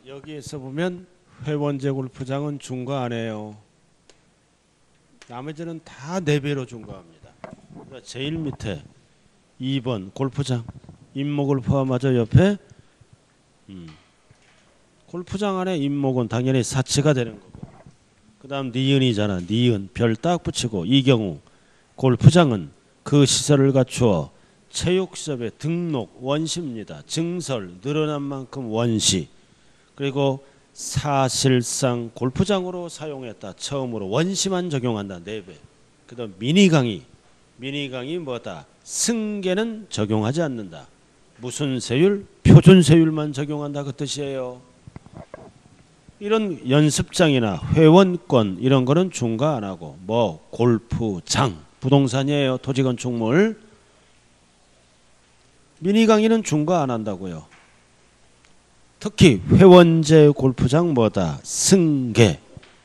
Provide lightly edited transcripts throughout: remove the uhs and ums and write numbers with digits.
여기에서 보면 회원제 골프장은 중과 안 해요. 나머지는 다 4배로 중과합니다. 그러니까 제일 밑에 2번 골프장 임목을 포함하죠. 옆에 골프장 안에 임목은 당연히 사치가 되는 거고, 그 다음 니은이잖아. 니은 별 딱 붙이고, 이 경우 골프장은 그 시설을 갖추어 체육시설에 등록 원시입니다. 증설 늘어난 만큼 원시. 그리고 사실상 골프장으로 사용했다. 처음으로 원시만 적용한다. 4배. 그 다음 미니강의. 미니강의 뭐다? 승계는 적용하지 않는다. 무슨 세율? 표준세율만 적용한다. 그 뜻이에요. 이런 연습장이나 회원권 이런 거는 중과 안 하고, 뭐 골프장, 부동산이에요. 토지건축물. 미니강의는 중과 안 한다고요. 특히 회원제 골프장 뭐다? 승계.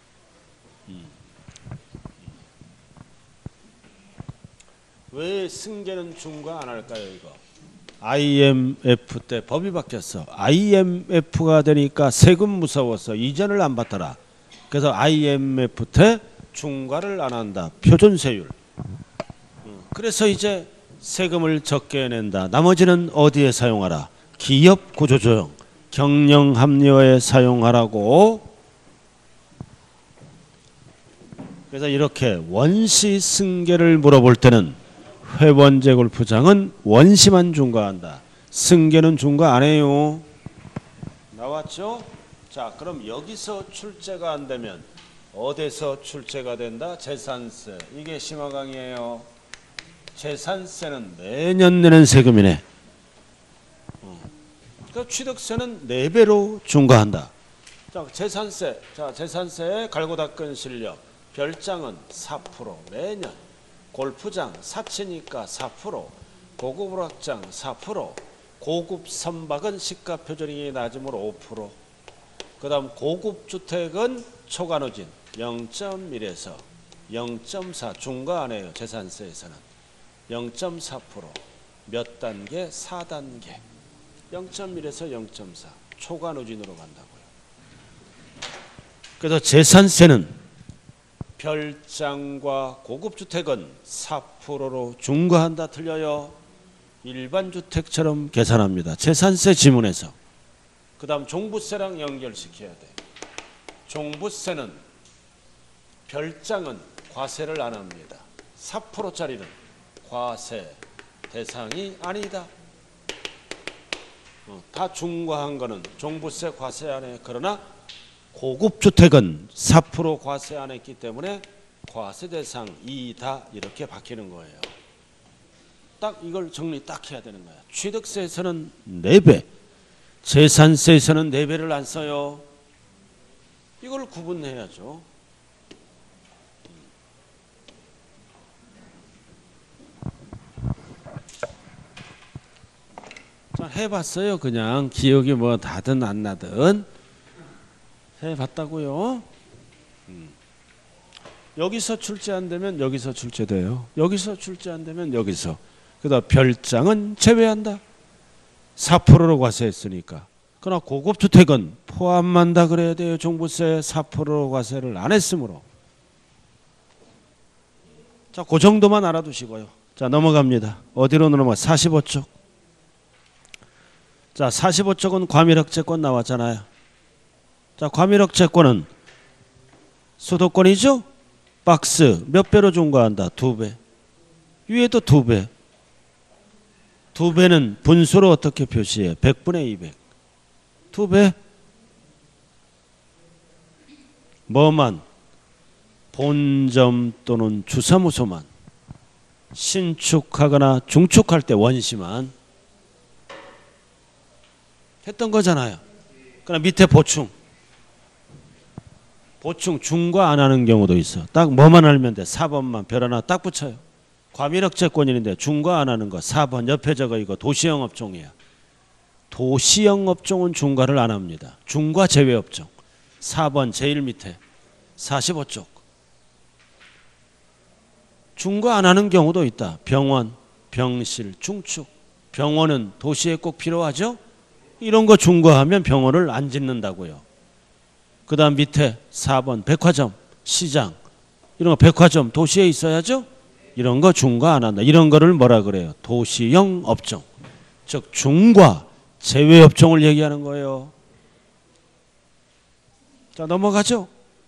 왜 승계는 중과 안 할까요? 이거 IMF 때 법이 바뀌었어. IMF가 되니까 세금 무서워서 이전을 안 받더라. 그래서 IMF 때 중과를 안 한다. 표준세율. 그래서 이제 세금을 적게 낸다. 나머지는 어디에 사용하라? 기업 구조조정, 경영 합리화에 사용하라고. 그래서 이렇게 원시 승계를 물어볼 때는 회원제 골프장은 원시만 중과한다. 승계는 중과 안 해요. 나왔죠? 자, 그럼 여기서 출제가 안 되면 어디서 출제가 된다? 재산세. 이게 심화강의예요. 재산세는 매년 내는 세금이네. 그러니까 취득세는 4배로 중과한다. 자, 재산세. 자, 재산세에 갈고 닦은 실력. 별장은 4% 매년. 골프장 사치니까 4%, 고급 오락장 4%, 고급 선박은 시가 표준이 낮으므로 5%. 그 다음 고급 주택은 초과누진 0.1에서 0.4 중과 안 해요. 재산세에서는 0.4%. 몇 단계? 4단계. 0.1에서 0.4 초과누진으로 간다고요. 그래서 재산세는 별장과 고급주택은 4%로 중과한다. 틀려요. 일반 주택처럼 계산합니다. 재산세 지문에서. 그 다음 종부세랑 연결시켜야 돼. 종부세는 별장은 과세를 안 합니다. 4%짜리는 과세 대상이 아니다. 다 중과한 거는 종부세 과세 안 해. 그러나 고급주택은 4% 과세 안 했기 때문에 과세 대상이다. 이렇게 바뀌는 거예요. 딱 이걸 정리 딱 해야 되는 거야. 취득세에서는 4배, 재산세에서는 4배를 안 써요. 이걸 구분해야죠. 자, 해봤어요. 그냥 기억이 뭐 나든 안 나든 해봤다고요. 여기서 출제 안 되면 여기서 출제돼요. 여기서 출제 안 되면 여기서. 그다음 별장은 제외한다. 4%로 과세했으니까. 그러나 고급주택은 포함한다 그래야 돼요. 종부세 4%로 과세를 안 했으므로. 자, 그 정도만 알아두시고요. 자, 넘어갑니다. 어디로 넘어가? 45쪽. 자, 45쪽은 과밀억제권 나왔잖아요. 자, 과밀억제권은 수도권이죠? 박스 몇 배로 중과한다? 2배. 위에도 2배. 2배는 분수로 어떻게 표시해? 100분의 200. 2배. 뭐만? 본점 또는 주사무소만. 신축하거나 중축할 때 원시만. 했던 거잖아요. 그럼 밑에 보충. 보충 중과 안 하는 경우도 있어. 딱 뭐만 알면 돼. 4번만 별 하나 딱 붙여요. 과밀억제권인데 중과 안 하는 거 4번 옆에 적어. 이거 도시형 업종이야. 도시형 업종은 중과를 안 합니다. 중과 제외 업종. 4번 제일 밑에 45쪽. 중과 안 하는 경우도 있다. 병원, 병실, 중축. 병원은 도시에 꼭 필요하죠? 이런 거 중과하면 병원을 안 짓는다고요. 그 다음 밑에 4번 백화점, 시장 이런 거 백화점 도시에 있어야죠. 이런 거 중과 안 한다. 이런 거를 뭐라 그래요? 도시형 업종. 즉 중과 제외 업종을 얘기하는 거예요. 자 넘어가죠.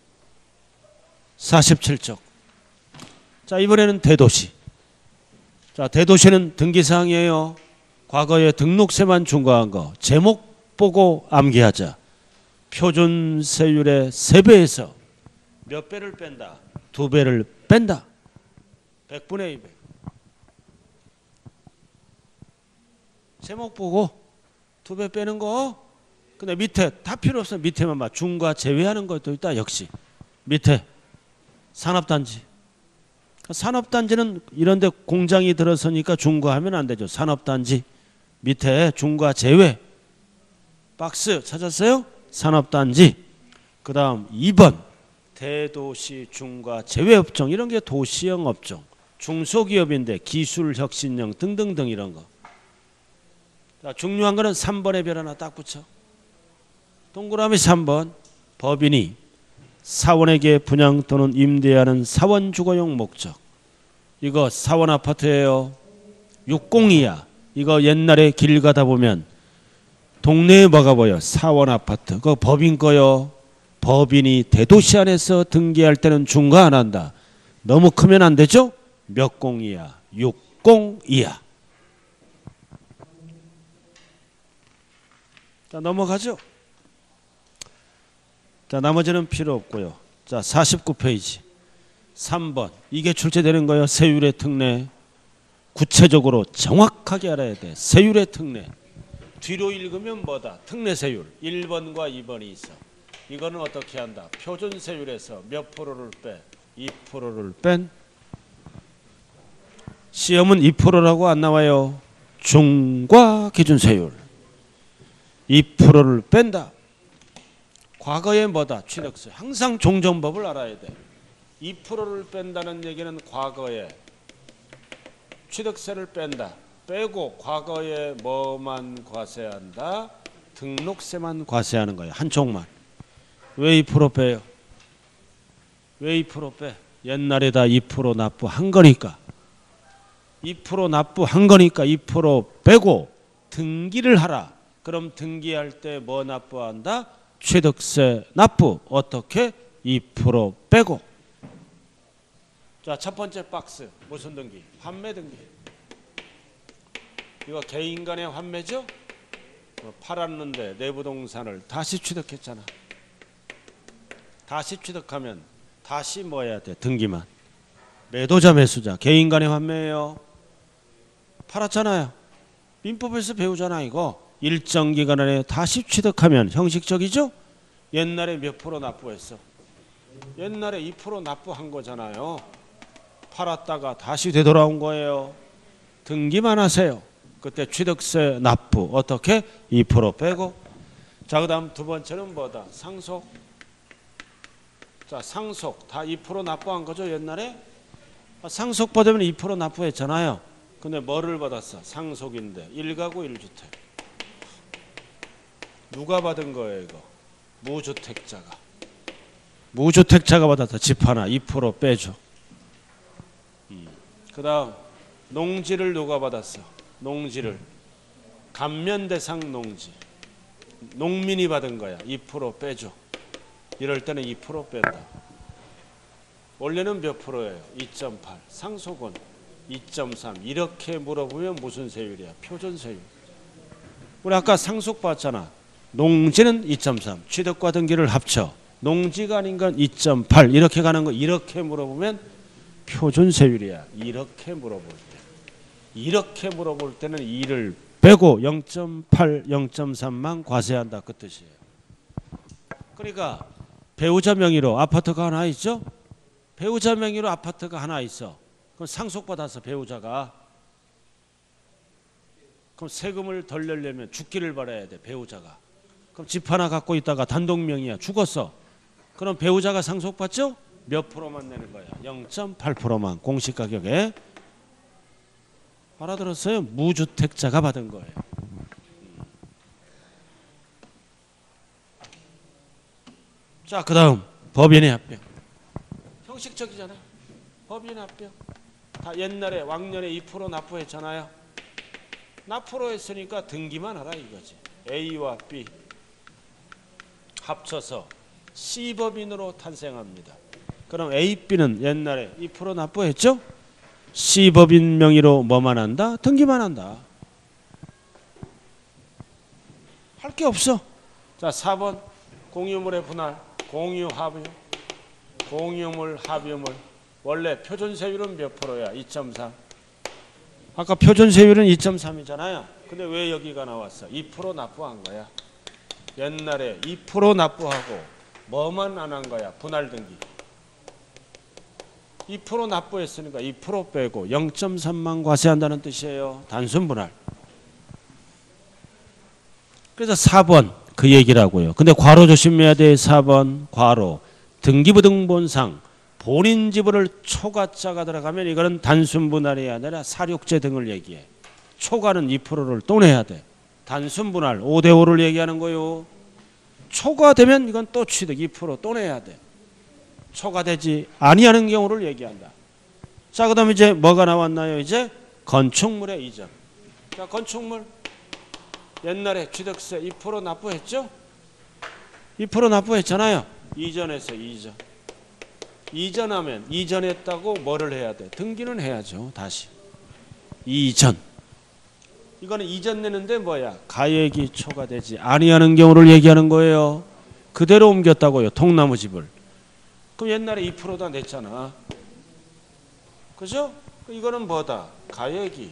47쪽. 자 이번에는 대도시. 자 대도시는 등기사항이에요. 과거에 등록세만 중과한 거 제목 보고 암기하자. 표준세율의 3배에서 몇 배를 뺀다? 2배를 뺀다. 100분의 2배. 제목 보고 2배 빼는 거. 근데 밑에 다 필요 없어. 밑에만 봐. 중과 제외하는 것도 있다. 역시 밑에 산업단지. 산업단지는 이런데 공장이 들어서니까 중과하면 안 되죠. 산업단지 밑에 중과 제외 박스 찾았어요? 산업단지. 그 다음 2번 대도시 중과 제외업종. 이런 게 도시형 업종. 중소기업인데 기술혁신형 등등등 이런 거. 자, 중요한 거는 3번의 별 하나 딱 붙여. 동그라미 3번. 법인이 사원에게 분양 또는 임대하는 사원 주거용 목적. 이거 사원 아파트예요. 602야. 이거 옛날에 길 가다 보면 동네에 뭐가 보여? 사원 아파트. 그거 법인 거요. 법인이 대도시 안에서 등기할 때는 중과 안 한다. 너무 크면 안 되죠? 몇 공이야? 602야. 자 넘어가죠. 자 나머지는 필요 없고요. 자 49페이지 3번. 이게 출제되는 거예요. 세율의 특례. 구체적으로 정확하게 알아야 돼. 세율의 특례. 뒤로 읽으면 뭐다? 특례세율 1번과 2번이 있어. 이거는 어떻게 한다? 표준세율에서 몇 프로를 빼? 2%를 뺀. 시험은 2%라고 안 나와요. 중과 기준세율 2%를 뺀다. 과거에 뭐다? 취득세. 항상 종전법을 알아야 돼. 2%를 뺀다는 얘기는 과거에 취득세를 뺀다. 빼고 과거에 뭐만 과세한다? 등록세만 과세하는 거예요. 한쪽만. 왜 2% 빼요? 왜 2% 빼? 옛날에 다 2% 납부한 거니까. 2% 납부한 거니까 2% 빼고 등기를 하라. 그럼 등기할 때 뭐 납부한다? 취득세 납부. 어떻게? 2% 빼고. 자, 첫 번째 박스. 무슨 등기? 환매 등기. 이거 개인 간의 환매죠? 팔았는데 내 부동산을 다시 취득했잖아. 다시 취득하면 다시 뭐 해야 돼? 등기만. 매도자 매수자 개인 간의 환매예요. 팔았잖아요. 민법에서 배우잖아 이거. 일정 기간 안에 다시 취득하면 형식적이죠? 옛날에 몇 프로 납부했어? 옛날에 2% 납부한 거잖아요. 팔았다가 다시 되돌아온 거예요. 등기만 하세요. 그때 취득세 납부 어떻게? 2% 빼고. 자, 그 다음 두 번째는 뭐다? 상속. 자, 상속 다 2% 납부한 거죠 옛날에? 상속 받으면 2% 납부했잖아요. 근데 뭐를 받았어? 상속인데 1가구 1주택. 누가 받은 거예요 이거? 무주택자가. 무주택자가 받았다. 집 하나 2% 빼줘. 그 다음 농지를 누가 받았어? 농지를 감면대상 농지. 농민이 받은 거야. 2% 빼줘. 이럴 때는 2% 뺀다. 원래는 몇 프로예요? 2.8. 상속은 2.3. 이렇게 물어보면 무슨 세율이야? 표준세율. 우리 아까 상속 봤잖아. 농지는 2.3. 취득과 등기를 합쳐. 농지가 아닌 건 2.8. 이렇게 가는 거. 이렇게 물어보면 표준세율이야. 이렇게 물어볼 때. 이렇게 물어볼 때는 2를 빼고 0.8, 0.3만 과세한다. 그 뜻이에요. 그러니까 배우자 명의로 아파트가 하나 있죠? 배우자 명의로 아파트가 하나 있어. 그럼 상속받아서 배우자가. 그럼 세금을 덜 내려면 죽기를 바라야 돼. 배우자가. 그럼 집 하나 갖고 있다가 단독 명의야. 죽었어. 그럼 배우자가 상속받죠? 몇 프로만 내는 거야? 0.8%만 공시가격에. 알아들었어요? 무주택자가 받은 거예요. 자, 그 다음 법인의 합병. 형식적이잖아요. 법인의 합병. 다 옛날에 왕년에 2% 납부했잖아요. 납부로 했으니까 등기만 하라 이거지. A와 B 합쳐서 C법인으로 탄생합니다. 그럼 A, B는 옛날에 2% 납부했죠? C법인 명의로 뭐만 한다? 등기만 한다. 할 게 없어. 자, 4번 공유물의 분할, 공유합유, 공유물 합유물. 원래 표준세율은 몇 프로야? 2.3. 아까 표준세율은 2.3이잖아요. 근데 왜 여기가 나왔어? 2% 납부한 거야. 옛날에 2% 납부하고 뭐만 안 한 거야? 분할 등기. 2% 납부했으니까 2% 빼고 0.3만 과세한다는 뜻이에요. 단순 분할. 그래서 4번 그 얘기라고요. 근데 괄호 조심해야 돼. 4번 괄호. 등기부등본상 본인 지분을 초과자가 들어가면 이거는 단순 분할이 아니라 사륙제 등을 얘기해. 초과는 2%를 또 내야 돼. 단순 분할 5대5를 얘기하는 거요. 초과되면 이건 또 취득 2%또 내야 돼. 초과되지 아니하는 경우를 얘기한다. 자, 그 다음에 이제 뭐가 나왔나요? 이제 건축물의 이전. 자, 건축물 옛날에 취득세 2% 납부했죠? 2% 납부했잖아요. 이전해서 이전. 이전하면 이전했다고 뭐를 해야 돼? 등기는 해야죠. 다시. 이전. 이거는 이전 내는데 뭐야? 가액이 초과되지 아니하는 경우를 얘기하는 거예요. 그대로 옮겼다고요. 통나무 집을. 그럼 옛날에 2% 다 냈잖아. 그죠? 이거는 뭐다? 가액이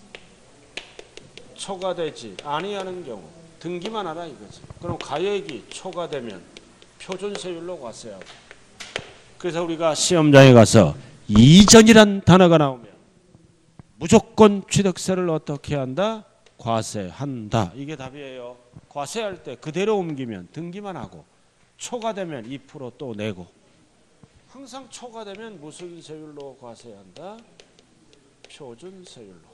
초과되지 아니하는 경우 등기만 하라 이거지. 그럼 가액이 초과되면 표준세율로 과세하고. 그래서 우리가 시험장에 가서 이전이란 단어가 나오면 무조건 취득세를 어떻게 한다? 과세한다. 이게 답이에요. 과세할 때 그대로 옮기면 등기만 하고 초과되면 2%또 내고. 항상 초과되면 무슨 세율로 과세한다? 표준세율로.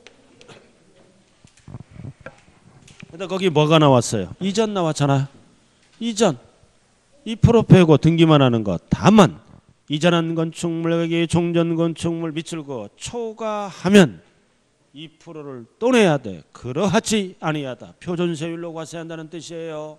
근데 거기 뭐가 나왔어요? 이전 나왔잖아요. 이전 2% 빼고 등기만 하는 것. 다만 이전한 건축물에게 종전 건축물 밑줄 그어 초과하면 2%를 또 내야 돼. 그러하지 아니하다. 표준세율로 과세한다는 뜻이에요.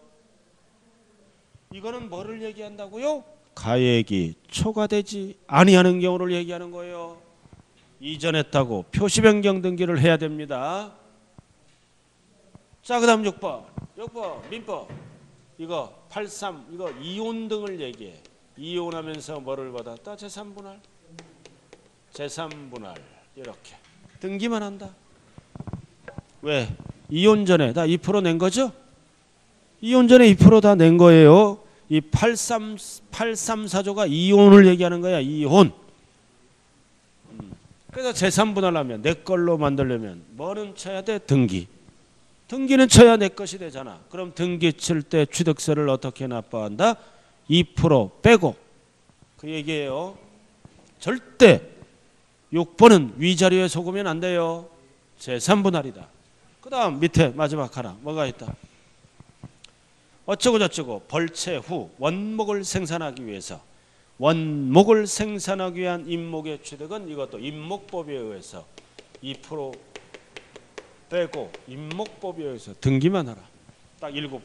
이거는 뭐를 얘기한다고요? 가액이 초과되지 아니하는 경우를 얘기하는 거예요. 이전했다고 표시 변경 등기를 해야 됩니다. 자, 그 다음 6번. 6번 민법. 이거 83 이거 이혼 등을 얘기해. 이혼하면서 뭐를 받았다? 재산분할. 재산분할 이렇게 등기만 한다. 왜? 이혼 전에 다 2% 낸 거죠? 이혼 전에 2% 다 낸 거예요. 이 834조가 이혼을 얘기하는 거야. 이혼. 그래서 재산분할하면 내 걸로 만들려면 뭐는 쳐야 돼? 등기. 등기는 쳐야 내 것이 되잖아. 그럼 등기 칠 때 취득세를 어떻게 납부한다? 2% 빼고. 그 얘기예요. 절대 6번은 위자료에 속으면 안 돼요. 재산분할이다. 그 다음 밑에 마지막 하나 뭐가 있다? 어쩌고 저쩌고 벌채 후 원목을 생산하기 위해서 원목을 생산하기 위한 임목의 취득은 이것도 임목법에 의해서 2% 빼고 임목법에 의해서 등기만 하라. 딱 7개.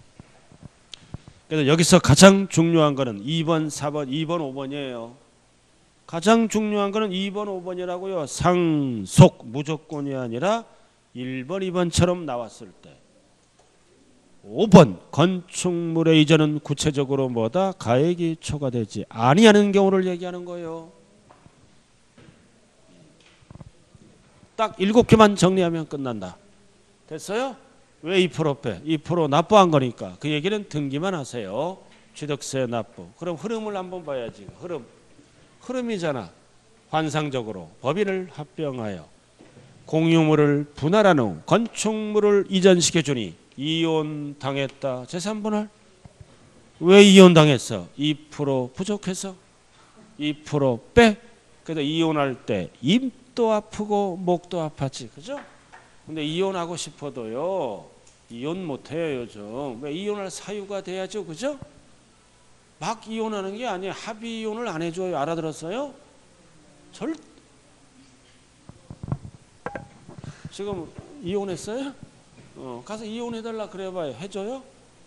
그래서 여기서 가장 중요한 거는 2번, 4번, 2번, 5번이에요. 가장 중요한 거는 2번, 5번이라고요. 상속 무조건이 아니라 1번, 2번처럼 나왔을 때 5번 건축물의 이전은 구체적으로 뭐다? 가액이 초과되지 아니하는 경우를 얘기하는 거예요. 딱 7개만 정리하면 끝난다. 됐어요? 왜 2% 빼? 2% 납부한 거니까. 그 얘기는 등기만 하세요. 취득세 납부. 그럼 흐름을 한번 봐야지. 흐름이잖아. 환상적으로 법인을 합병하여 공유물을 분할한 후 건축물을 이전시켜주니 이혼당했다. 재산분할. 왜 이혼당했어? 2% 부족해서. 2% 빼. 그래서 이혼할 때 입도 아프고 목도 아팠지. 그죠? 근데 이혼하고 싶어도요. 이혼 못해요 요즘. 왜 이혼할 사유가 돼야죠. 그죠? 막 이혼하는 게 아니에요. 합의 이혼을 안 해줘요. 알아들었어요? 지금 이혼했어요? 가서 이혼해달라 그래봐요. 해줘요?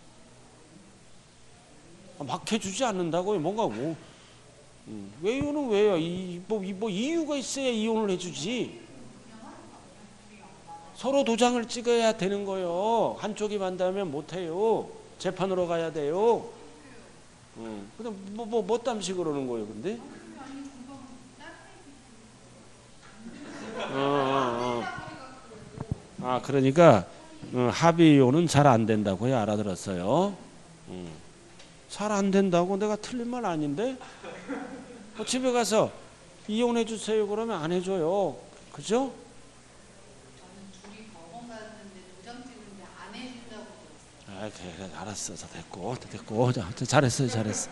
막 해주지 않는다고요. 뭔가 왜 이혼은 왜요? 뭐 이유가 있어야 이혼을 해주지. 서로 도장을 찍어야 되는 거예요. 한쪽이 반대하면 못해요. 재판으로 가야 돼요. 근데 뭐 땀시 그러는 거예요, 근데? 그러니까 합의 이혼은 잘 안 된다고요. 알아들었어요? 잘 안 된다고 내가 틀린 말 아닌데? 집에 가서 이혼해 주세요 그러면 안 해줘요. 그죠? 그래, 알았어. 됐고. 잘했어요.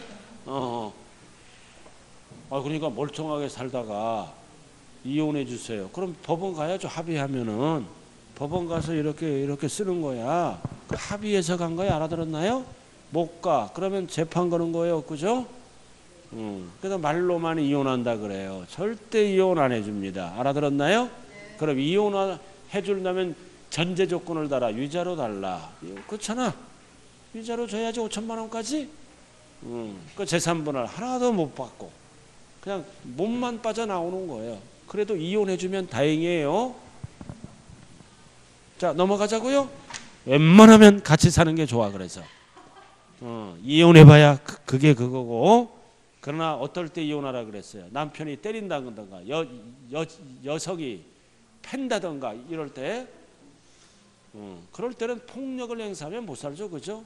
그러니까 멀쩡하게 살다가 이혼해 주세요. 그럼 법원 가야죠. 합의하면은 법원 가서 이렇게 쓰는 거야. 그 합의해서 간 거야. 알아들었나요? 못 가. 그러면 재판 거는 거예요. 그죠? 그래서 말로만 이혼한다 그래요. 절대 이혼 안 해줍니다. 알아들었나요? 네. 그럼 이혼 해준다면 전제 조건을 달아. 위자료 달라. 그렇잖아. 위자료 줘야지 5천만 원까지. 그 재산분할 하나도 못 받고 그냥 몸만 빠져나오는 거예요. 그래도 이혼해주면 다행이에요. 자, 넘어가자고요. 웬만하면 같이 사는 게 좋아. 그래서 이혼해봐야 그게 그거고. 그러나 어떨 때 이혼하라 그랬어요. 남편이 때린다든가 여성이 팬다든가 이럴 때 그럴 때는 폭력을 행사하면 못 살죠. 그죠?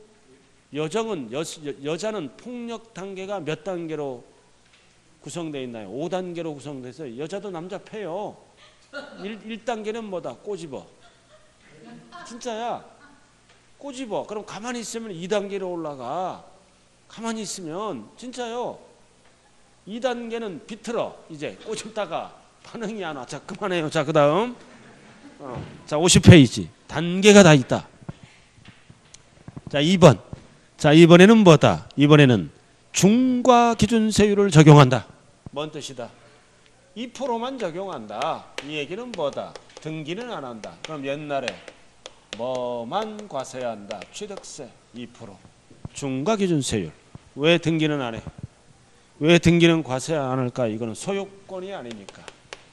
여자는 폭력 단계가 몇 단계로 구성되어 있나요? 5단계로 구성돼서 여자도 남자 패요. 1단계는 뭐다? 꼬집어. 진짜야. 꼬집어. 그럼 가만히 있으면 2단계로 올라가. 가만히 있으면 진짜요. 2단계는 비틀어. 이제 꼬집다가 반응이 안 와. 자, 그만해요. 자, 그 다음 자, 50페이지 단계가 다 있다. 자, 2번. 자, 이번에는 뭐다? 이번에는 중과 기준세율을 적용한다. 뭔 뜻이다? 2%만 적용한다. 이 얘기는 뭐다? 등기는 안 한다. 그럼 옛날에 뭐만 과세한다? 취득세 2%. 중과 기준세율. 왜 등기는 안 해? 왜 등기는 과세 안 할까? 이거는 소유권이 아니니까.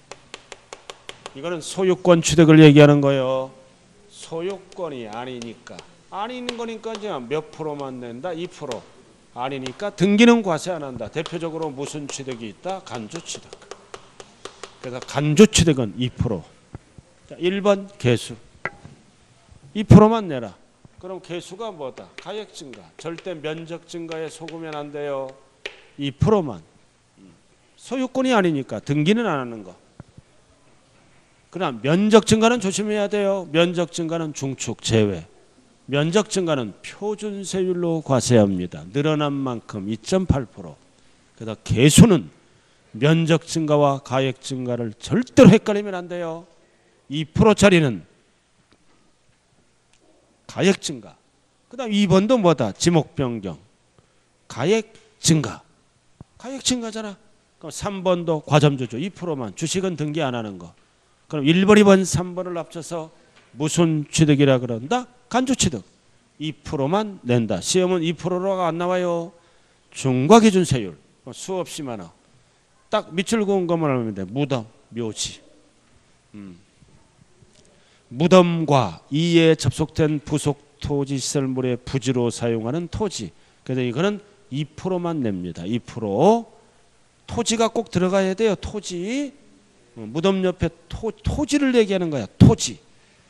이거는 소유권 취득을 얘기하는 거예요. 소유권이 아니니까. 아닌 거니까 이제 몇 프로만 낸다? 2%. 아니니까 등기는 과세 안 한다. 대표적으로 무슨 취득이 있다? 간주취득. 그래서 간주취득은 2%. 자, 1번 개수. 2%만 내라. 그럼 개수가 뭐다? 가액 증가. 절대 면적 증가에 속으면 안 돼요. 2%만. 소유권이 아니니까 등기는 안 하는 거. 그러나 면적 증가는 조심해야 돼요. 면적 증가는 중축 제외. 면적 증가는 표준세율로 과세합니다. 늘어난 만큼 2.8%. 그래서 개수는 면적 증가와 가액 증가를 절대로 헷갈리면 안 돼요. 2%짜리는 가액 증가. 그 다음 2번도 뭐다? 지목 변경. 가액 증가. 가액 증가잖아. 그럼 3번도 과점조조 2%만. 주식은 등기 안 하는 거. 그럼 1번, 2번, 3번을 합쳐서 무슨 취득이라 그런다? 간주취득. 2%만 낸다. 시험은 2%가 안 나와요. 중과 기준세율. 수없이 많아. 딱 밑줄 그은 것만 하면 돼. 무덤, 묘지. 무덤과 이에 접속된 부속 토지 시설물의 부지로 사용하는 토지. 그래서 이거는 2%만 냅니다. 2%. 토지가 꼭 들어가야 돼요. 토지. 무덤 옆에 토지를 얘기하는 거야. 토지.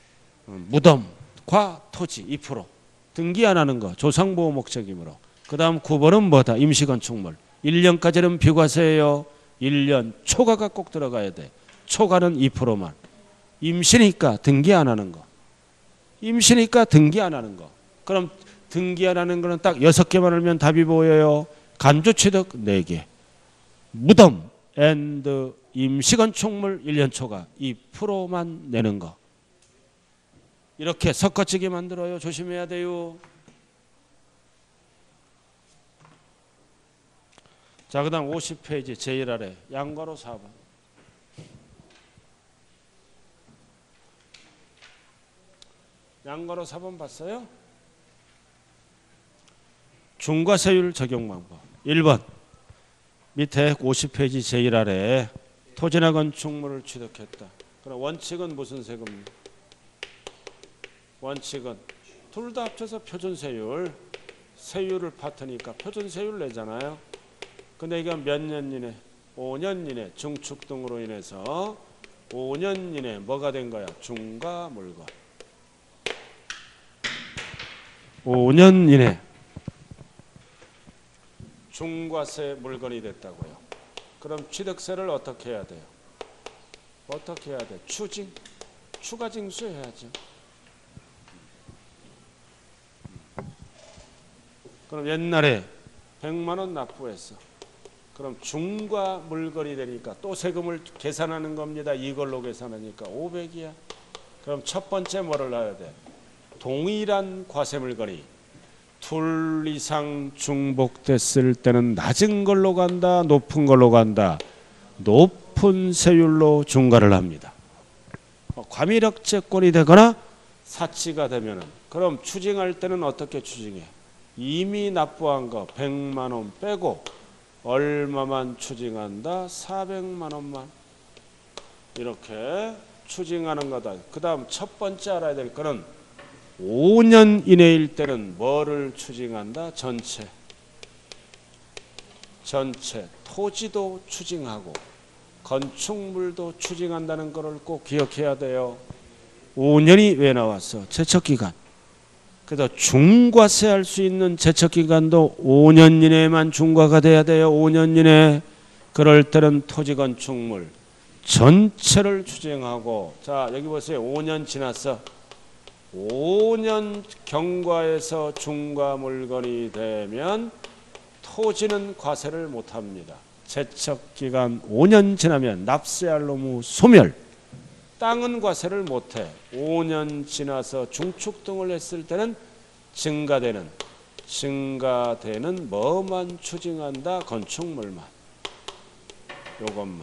무덤과 토지 2%. 등기 안 하는 거. 조상보호 목적이므로. 그 다음 9번은 뭐다? 임시건축물. 1년까지는 비과세예요. 1년 초과가 꼭 들어가야 돼. 초과는 2%만. 임시니까 등기 안 하는 거. 임시니까 등기 안 하는 거. 그럼 등기 안 하는 거는 딱 6개만 알면 답이 보여요. 간주취득 4개. 무덤 앤드 임시건축물 1년 초과 2%만 내는 거. 이렇게 섞어치기 만들어요. 조심해야 돼요. 자, 그 다음 50페이지 제일 아래 양괄호 4번. 양괄호 4번 봤어요? 중과세율 적용 방법. 1번 밑에 50페이지 제일 아래 토지나 건축물을 취득했다. 그럼 원칙은 무슨 세금입니까? 원칙은 둘 다 합쳐서 표준세율, 세율을 파트니까 표준세율 내잖아요. 근데 이건 몇 년 이내? 5년 이내 증축 등으로 인해서 5년 이내 뭐가 된 거야? 중과 물건. 5년 이내 중과세 물건이 됐다고요. 그럼 취득세를 어떻게 해야 돼요? 어떻게 해야 돼? 추징, 추가 징수해야죠. 그럼 옛날에 100만 원 납부했어. 그럼 중과 물건이 되니까 또 세금을 계산하는 겁니다. 이걸로 계산하니까 500이야. 그럼 첫 번째 뭐를 넣어야 돼? 동일한 과세 물건이 둘 이상 중복됐을 때는 낮은 걸로 간다, 높은 걸로 간다. 높은 세율로 중과를 합니다. 과밀억제권이 되거나 사치가 되면은 그럼 추징할 때는 어떻게 추징해? 이미 납부한 거 100만 원 빼고 얼마만 추징한다? 400만 원만. 이렇게 추징하는 거다. 그 다음 첫 번째 알아야 될 거는 5년 이내일 때는 뭐를 추징한다? 전체. 토지도 추징하고 건축물도 추징한다는 것을 꼭 기억해야 돼요. 5년이 왜 나왔어? 제척기간. 그래서 중과세할 수 있는 제척기간도 5년 이내만 중과가 돼야 돼요. 5년 이내. 그럴 때는 토지 건축물 전체를 추징하고, 자 여기 보세요. 5년 지났어. 5년 경과에서 중과 물건이 되면 토지는 과세를 못합니다. 제척기간 5년 지나면 납세할 놈의 소멸. 땅은 과세를 못해. 5년 지나서 중축 등을 했을 때는 증가되는 뭐만 추징한다? 건축물만. 요것만.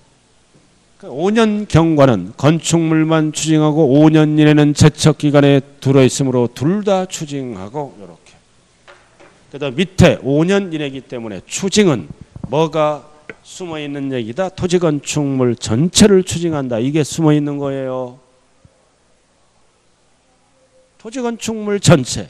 5년 경과는 건축물만 추징하고 5년 이내는 제척기간에 들어있으므로 둘 다 추징하고 이렇게. 그래서 밑에 5년 이내이기 때문에 추징은 뭐가 숨어있는 얘기다? 토지 건축물 전체를 추징한다. 이게 숨어있는 거예요. 토지 건축물 전체.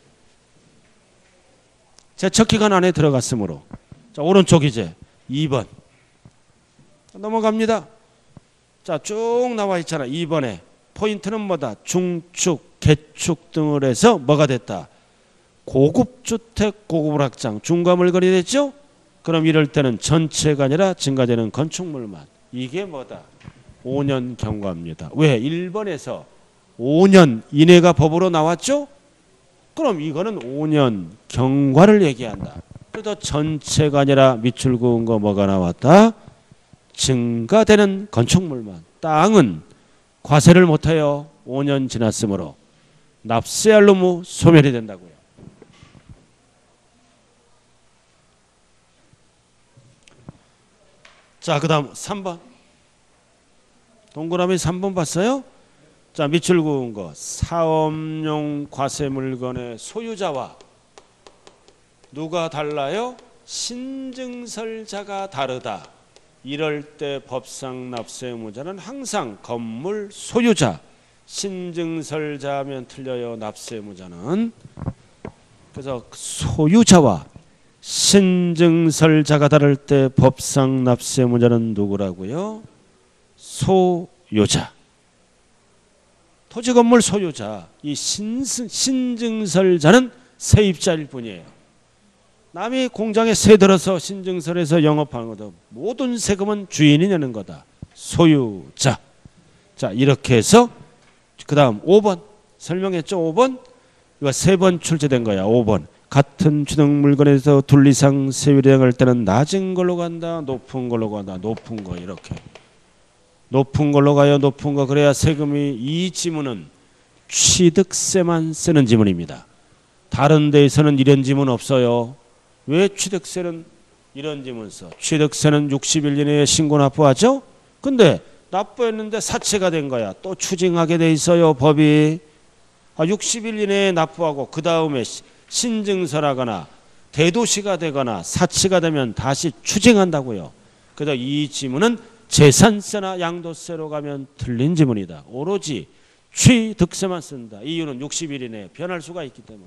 제척기간 안에 들어갔으므로. 자, 오른쪽 이제 2번 넘어갑니다. 자, 쭉 나와 있잖아. 2번에 포인트는 뭐다? 중축, 개축 등을 해서 뭐가 됐다? 고급주택, 고급 확장, 중과 물건이 됐죠? 그럼 이럴 때는 전체가 아니라 증가되는 건축물만. 이게 뭐다? 5년 경과입니다. 왜? 1번에서 5년 이내가 법으로 나왔죠? 그럼 이거는 5년 경과를 얘기한다. 그래서 전체가 아니라 밑줄 그은 거 뭐가 나왔다? 증가되는 건축물만. 땅은 과세를 못해요. 5년 지났으므로. 납세할 놈의 소멸이 된다고요. 자, 그 다음 3번. 동그라미 3번 봤어요? 자, 밑줄 그은 거. 사업용 과세 물건의 소유자와 누가 달라요? 신증설자가 다르다. 이럴 때 법상 납세 의무자는 항상 건물 소유자. 신증설자 하면 틀려요. 납세 의무자는. 그래서 소유자와 신증설자가 다를 때 법상 납세 의무자는 누구라고요? 소유자. 토지 건물 소유자. 이 신증설자는 세입자일 뿐이에요. 남이 공장에 새 들어서 신증설에서 영업하는 거다. 모든 세금은 주인이 내는 거다. 소유자. 자, 이렇게 해서 그 다음 5번 설명했죠. 5번 이거 3번 출제된 거야. 5번 같은 취득 물건에서 둘 이상 세율이 행할 때는 낮은 걸로 간다, 높은 걸로 간다. 높은 거. 이렇게 높은 걸로 가요. 높은 거. 그래야 세금이, 이 지문은 취득세만 쓰는 지문입니다. 다른 데에서는 이런 지문 없어요. 왜 취득세는 이런 지문서 취득세는 60일 이내에 신고 납부하죠. 근데 납부했는데 사채가 된 거야. 또 추징하게 돼 있어요. 법이 60일 이내에 납부하고 그 다음에 신증서라거나 대도시가 되거나 사치가 되면 다시 추징한다고요. 그래서 이 지문은 재산세나 양도세로 가면 틀린 지문이다. 오로지 취득세만 쓴다. 이유는 60일 이내에 변할 수가 있기 때문에.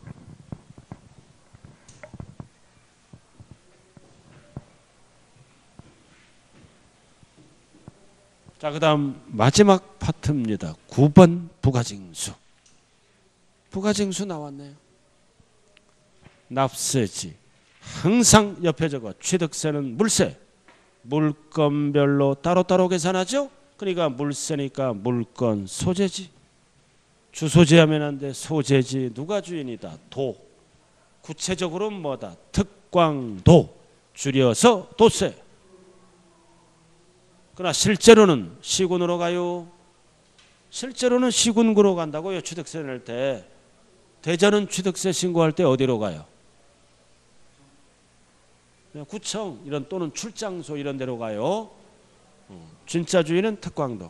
자, 그 다음 마지막 파트입니다. 9번 부가징수. 부가징수 나왔네요. 납세지. 항상 옆에 적어. 취득세는 물세. 물건별로 따로따로 계산하죠. 그러니까 물세니까 물건 소재지. 주소지하면 안 돼. 소재지. 누가 주인이다. 도. 구체적으로는 뭐다. 특광도. 줄여서 도세. 그러나 실제로는 시군으로 가요. 실제로는 시군구로 간다고요. 취득세 낼 때. 대전은 취득세 신고할 때 어디로 가요? 구청 이런 또는 출장소 이런 데로 가요. 진짜 주인은 특광도.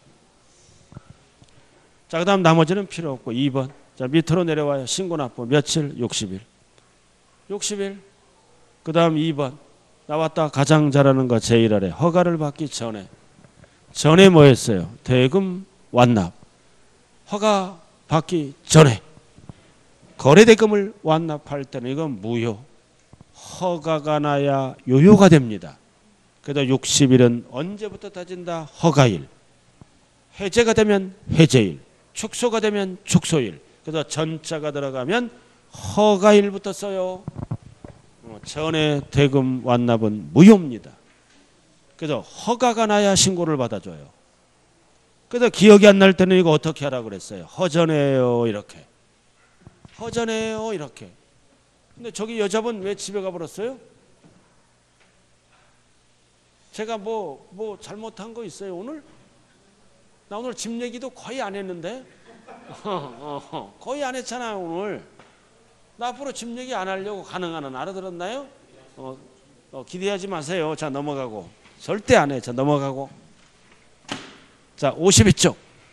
자, 그 다음 나머지는 필요 없고 2번. 자, 밑으로 내려와요. 신고납부 며칠? 60일. 60일. 그 다음 2번. 나왔다. 가장 잘하는 거 제일 아래. 허가를 받기 전에. 전에 뭐 했어요? 대금 완납. 허가 받기 전에. 거래대금을 완납할 때는 이건 무효. 허가가 나야 요요가 됩니다. 그래서 60일은 언제부터 따진다? 허가일. 해제가 되면 해제일. 축소가 되면 축소일. 그래서 전자가 들어가면 허가일부터 써요. 전에 대금 완납은 무효입니다. 그래서 허가가 나야 신고를 받아줘요. 그래서 기억이 안 날 때는 이거 어떻게 하라고 그랬어요? 허전해요 이렇게. 허전해요 이렇게. 근데 저기 여자분 왜 집에 가버렸어요? 제가 뭐 잘못한 거 있어요 오늘? 나 오늘 집 얘기도 거의 안 했는데 거의 안 했잖아요 오늘. 나 앞으로 집 얘기 안 하려고 가능한 한 알아들었나요? 기대하지 마세요. 자 넘어가고. 절대 안 해. 자 넘어가고. 자 52쪽.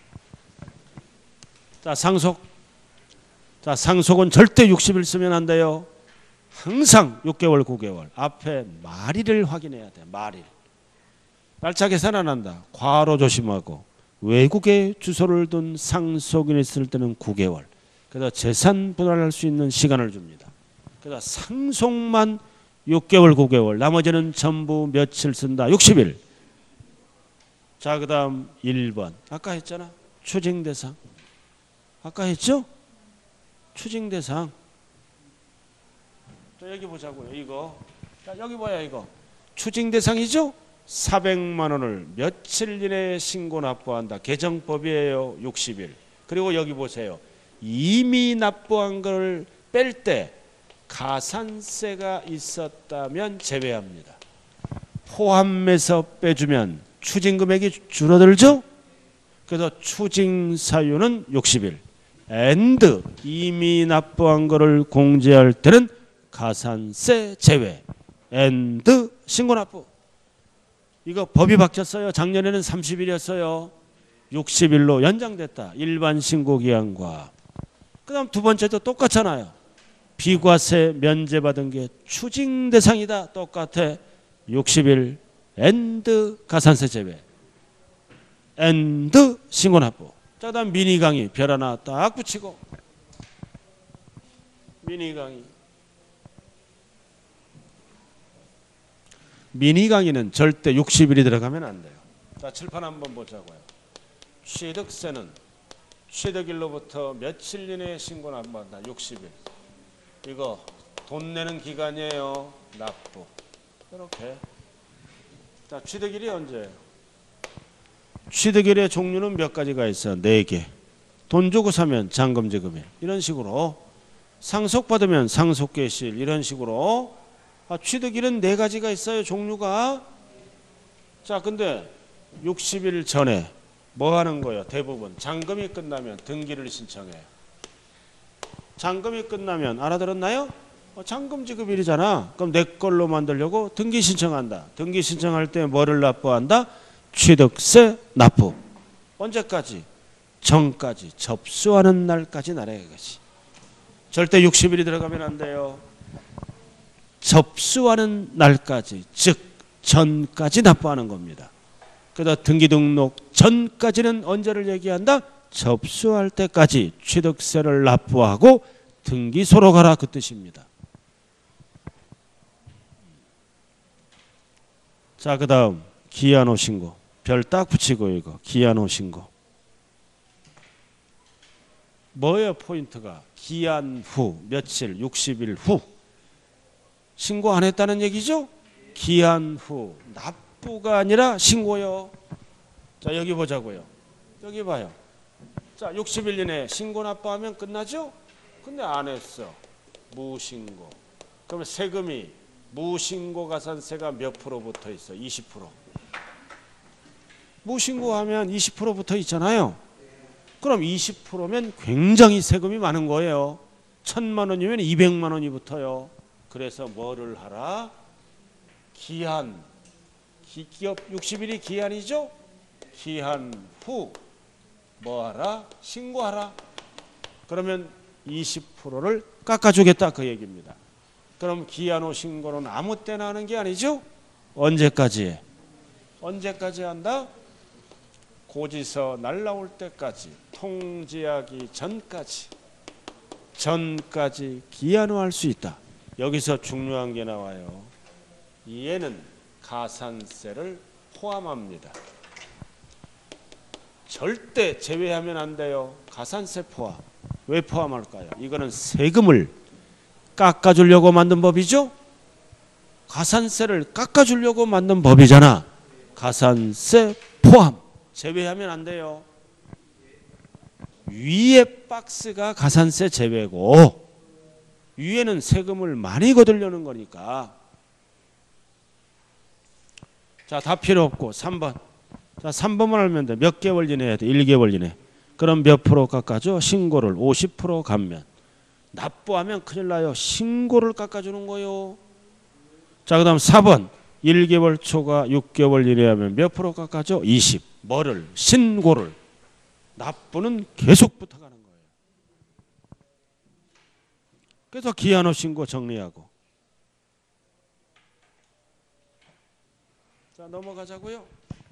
자 상속. 자 상속은 절대 60일 쓰면 안 돼요. 항상 6개월 9개월. 앞에 말일을 확인해야 돼. 말일. 날짜 계산 안 한다. 과로 조심하고. 외국에 주소를 둔 상속인이 있을 때는 9개월. 그래서 재산 분할할 수 있는 시간을 줍니다. 그래서 상속만 6개월 9개월. 나머지는 전부 며칠 쓴다. 60일. 자, 그 다음 1번. 아까 했잖아. 추징대상. 아까 했죠? 추징대상. 자, 여기 보자고요. 이거. 자, 여기 뭐야 이거. 추징대상이죠? 400만 원을 며칠 이내에 신고 납부한다. 개정법이에요. 60일. 그리고 여기 보세요. 이미 납부한 걸 뺄 때 가산세가 있었다면 제외합니다. 포함해서 빼주면 추징금액이 줄어들죠? 그래서 추징 사유는 60일. and 이미 납부한 거를 공제할 때는 가산세 제외. and 신고납부. 이거 법이 바뀌었어요. 작년에는 30일이었어요. 60일로 연장됐다. 일반 신고기한과. 그 다음 두 번째도 똑같잖아요. 비과세 면제받은 게 추징 대상이다. 똑같아. 60일 and 가산세 제외. and 신고납부. 자, 그다음 미니 강의 별 하나 딱 붙이고. 미니 강의. 미니 강의는 절대 60일이 들어가면 안 돼요. 자, 칠판 한번 보자고요. 취득세는 취득일로부터 며칠 이내에 신고 납부한다. 60일. 이거 돈 내는 기간이에요. 납부. 이렇게. 자, 취득일이 언제예요? 취득일의 종류는 몇 가지가 있어요. 4개. 돈 주고 사면 잔금지급일. 이런 식으로. 상속받으면 상속개시일. 이런 식으로. 취득일은 4가지가 있어요. 종류가. 자, 근데 60일 전에 뭐 하는 거예요? 대부분 잔금이 끝나면 등기를 신청해요. 잔금이 끝나면 알아들었나요? 잔금 지급일이잖아. 그럼 내 걸로 만들려고 등기 신청한다. 등기 신청할 때 뭐를 납부한다? 취득세 납부. 언제까지? 전까지, 접수하는 날까지 나라 이것이. 절대 60일이 들어가면 안 돼요. 접수하는 날까지, 즉 전까지 납부하는 겁니다. 그래서 등기 등록 전까지는 언제를 얘기한다? 접수할 때까지 취득세를 납부하고 등기소로 가라, 그 뜻입니다. 자, 그 다음 기한후 신고. 별 딱 붙이고 이거 기한후 신고. 뭐예요 포인트가? 기한 후 며칠 60일 후 신고 안 했다는 얘기죠? 기한 후 납부가 아니라 신고요. 자, 여기 보자고요. 여기 봐요. 자, 60일 이내에 신고 납부하면 끝나죠? 근데 안 했어. 무신고. 그러면 세금이 무신고 가산세가 몇 프로 붙어 있어? 20%. 무신고하면 20% 붙어 있잖아요. 그럼 20%면 굉장히 세금이 많은 거예요. 1,000만 원이면 200만 원이 붙어요. 그래서 뭐를 하라? 기한. 기업 60일이 기한이죠? 기한 후 뭐 하라? 신고하라. 그러면 20%를 깎아주겠다, 그 얘기입니다. 그럼 기한 후 신고는 아무 때나 하는 게 아니죠? 언제까지? 언제까지 한다? 고지서 날라올 때까지, 통지하기 전까지 기한 후 할 수 있다. 여기서 중요한 게 나와요. 얘는 가산세를 포함합니다. 절대 제외하면 안 돼요. 가산세 포함. 왜 포함할까요? 이거는 세금을 깎아주려고 만든 법이죠. 가산세를 깎아주려고 만든 법이잖아. 가산세 포함. 제외하면 안 돼요. 위에 박스가 가산세 제외고 위에는 세금을 많이 거두려는 거니까. 자, 다 필요 없고 3번. 자, 3번만 알면 돼. 몇 개월 이내 해야 돼? 1개월 이내. 그럼 몇 프로 깎아줘? 신고를 50% 감면. 납부하면 큰일 나요. 신고를 깎아주는 거요. 자, 그 다음 4번. 1개월 초과 6개월 이내 하면 몇 프로 깎아줘? 20. 뭐를? 신고를. 납부는 계속 붙어가는 거예요. 그래서 기한 후 신고 정리하고. 자, 넘어가자고요.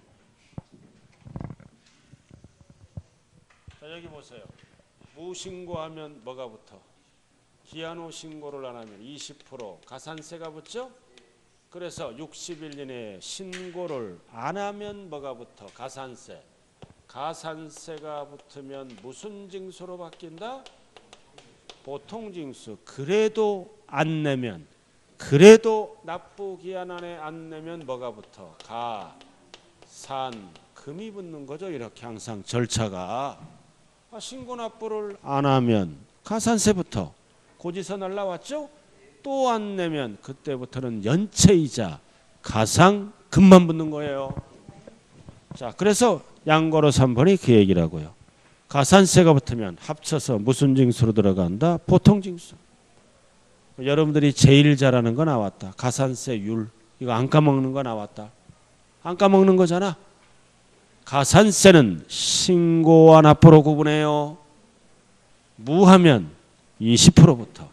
자, 여기 보세요. 무신고하면 뭐가 붙어? 기한 후 신고를 안 하면 20% 가산세가 붙죠? 그래서 60일 이내에 신고를 안 하면 뭐가 붙어? 가산세. 가산세가 붙으면 무슨 징수로 바뀐다? 보통징수. 그래도 안 내면, 그래도 납부 기한 안에 안 내면 뭐가 붙어? 가산금이 붙는 거죠. 이렇게 항상 절차가. 신고 납부를 안 하면 가산세부터. 고지서 날라왔죠? 또 안 내면 그때부터는 연체이자 가상금만 붙는 거예요. 자, 그래서 양거로 3번이 그 얘기라고요. 가산세가 붙으면 합쳐서 무슨 징수로 들어간다? 보통징수. 여러분들이 제일 잘하는 거 나왔다. 가산세율. 이거 안 까먹는 거 나왔다. 안 까먹는 거잖아. 가산세는 신고와 납부로 구분해요. 무하면 20%부터.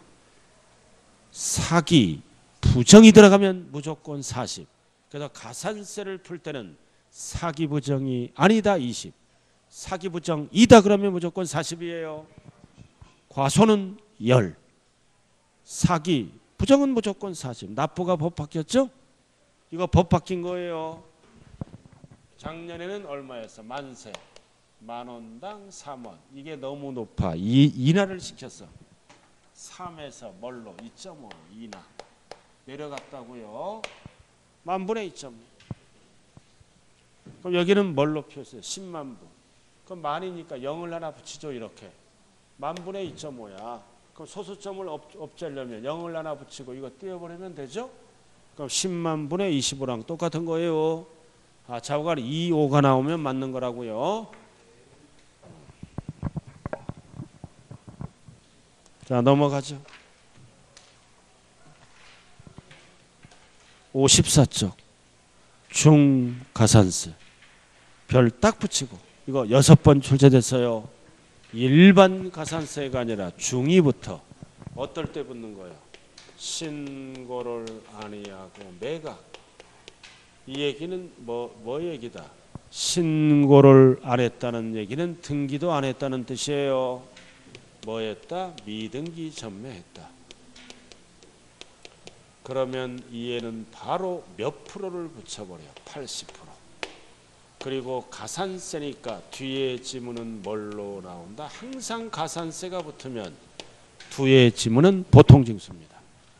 사기, 부정이 들어가면 무조건 40. 그래서 가산세를 풀 때는 사기 부정이 아니다 20. 사기 부정이다 그러면 무조건 40이에요. 과소는 10. 사기 부정은 무조건 40. 납부가 법 바뀌었죠? 이거 법 바뀐 거예요. 작년에는 얼마였어? 만세. 만원당 3원. 이게 너무 높아. 인하를 시켰어. 3에서 뭘로? 2.5로 인하. 내려갔다고요. 만분의 2.5. 그럼 여기는 뭘로 표시해? 10만분. 그럼 만이니까 0을 하나 붙이죠. 이렇게. 만분의 2.5야. 그럼 소수점을 없애려면 0을 하나 붙이고 이거 띄워버리면 되죠? 그럼 10만분의 25랑 똑같은 거예요. 아, 좌우가 2, 5가 나오면 맞는 거라고요. 자, 넘어가죠. 54쪽 중가산세 별 딱 붙이고 이거 6번 출제됐어요. 일반 가산세가 아니라 중위부터 어떨 때 붙는 거예요? 신고를 아니하고 매각. 이 얘기는 뭐 얘기다? 신고를 안 했다는 얘기는 등기도 안 했다는 뜻이에요. 뭐 했다? 미등기 전매했다. 그러면 이에는 바로 몇 프로를 붙여버려? 80%. 그리고 가산세니까 뒤에 지문은 뭘로 나온다? 항상 가산세가 붙으면 뒤에 지문은 보통징수입니다.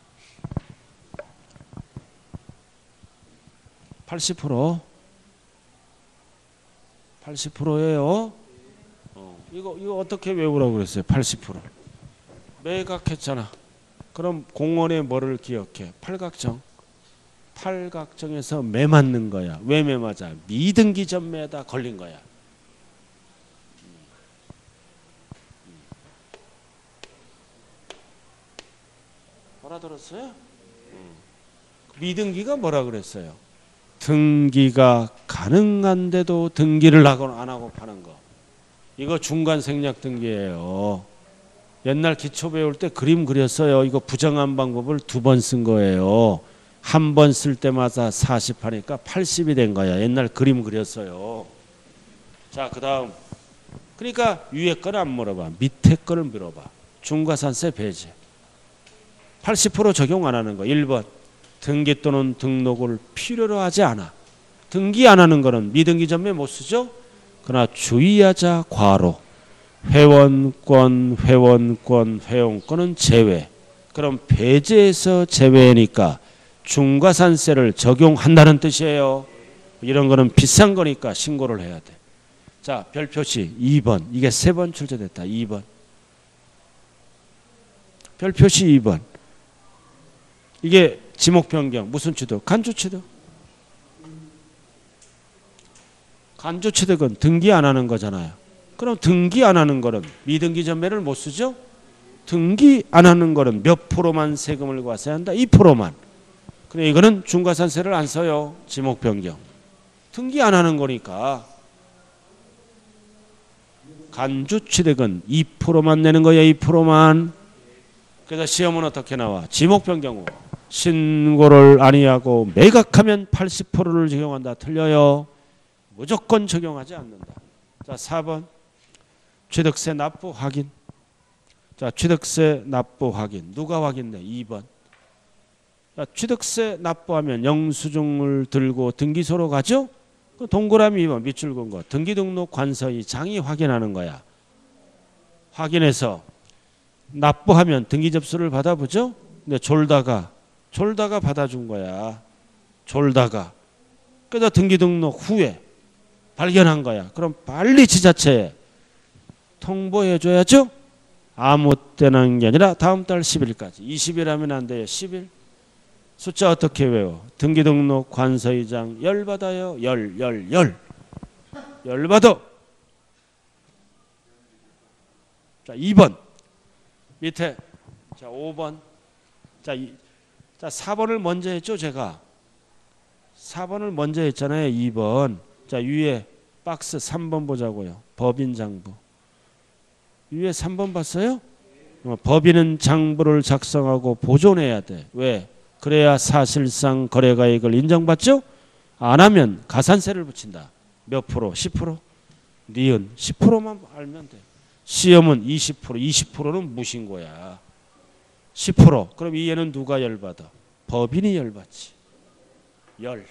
80%예요. 이거 어떻게 외우라고 그랬어요? 80%. 매각했잖아. 그럼 공원에 뭐를 기억해? 팔각정. 팔각정에서 매 맞는 거야. 왜 매 맞아? 미등기 전매에다 걸린 거야. 알아들었어요? 미등기가 뭐라 그랬어요? 등기가 가능한데도 등기를 하거나 안 하고 파는 거. 이거 중간 생략 등기예요. 옛날 기초 배울 때 그림 그렸어요. 이거 부정한 방법을 2번 쓴 거예요. 한 번 쓸 때마다 40 하니까 80이 된 거야. 옛날 그림 그렸어요. 자, 그 다음. 그러니까 위에 거는 안 물어봐. 밑에 거를 물어봐. 중과산세 배제. 80% 적용 안 하는 거. 1번. 등기 또는 등록을 필요로 하지 않아. 등기 안 하는 거는 미등기 전매 못 쓰죠. 그러나 주의하자 과로. 회원권, 회원권은 제외. 그럼 배제에서 제외니까 중과산세를 적용한다는 뜻이에요. 이런 거는 비싼 거니까 신고를 해야 돼. 자, 별표시 2번. 이게 3번 출제됐다. 2번. 별표시 2번. 이게 지목 변경 무슨 취득? 간주 취득. 간주 취득은 등기 안 하는 거잖아요. 그럼 등기 안 하는 거는 미등기 전매를 못 쓰죠? 등기 안 하는 거는 몇 프로만 세금을 과세해야 한다? 2%만. 그래 이거는 중과산세를 안 써요. 지목 변경. 등기 안 하는 거니까 간주 취득은 2%만 내는 거야. 2%만. 그래서 시험은 어떻게 나와? 지목 변경 후 신고를 아니하고 매각하면 80%를 적용한다. 틀려요. 무조건 적용하지 않는다. 자, 4번. 취득세 납부 확인. 자, 취득세 납부 확인. 누가 확인해? 2번. 자, 취득세 납부하면 영수증을 들고 등기소로 가죠? 그 동그라미 2번 밑줄 긋은 거. 등기등록 관서의장이 확인하는 거야. 확인해서 납부하면 등기접수를 받아보죠? 근데 졸다가 받아준 거야. 졸다가. 그래서 등기등록 후에 발견한 거야. 그럼 빨리 지자체에 통보해줘야죠. 아무 때나 한 게 아니라 다음 달 10일까지. 20일 하면 안 돼요. 10일. 숫자 어떻게 외워? 등기등록 관서의장 열받아요. 열 받아. 자, 2번. 밑에. 자, 5번. 자, 4번을 먼저 했죠, 제가. 4번을 먼저 했잖아요. 2번. 자, 위에 박스 3번 보자고요. 법인 장부. 위에 3번 봤어요? 법인은 장부를 작성하고 보존해야 돼. 왜? 그래야 사실상 거래가액을 인정받죠? 안 하면 가산세를 붙인다. 몇 프로? 10%? 니은 10%만 알면 돼. 시험은 20%, 20%는 무신고야. 10%. 그럼 이 얘는 누가 열받아? 법인이 열받지. 열.